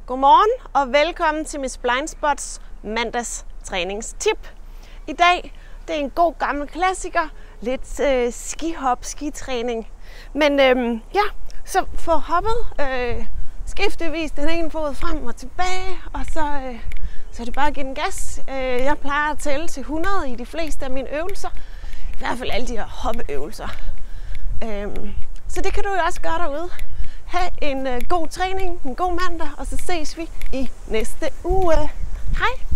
Godmorgen og velkommen til Miss Blindspots mandags træningstip. I dag det er en god gammel klassiker, lidt skihop, skitræning. Men så få hoppet skiftevis den ene fod frem og tilbage, og så er det bare at give den gas. Jeg plejer at tælle til 100 i de fleste af mine øvelser, i hvert fald alle de her hoppeøvelser. Så det kan du jo også gøre derude. Ha' en god træning, en god mandag, og så ses vi i næste uge. Hej!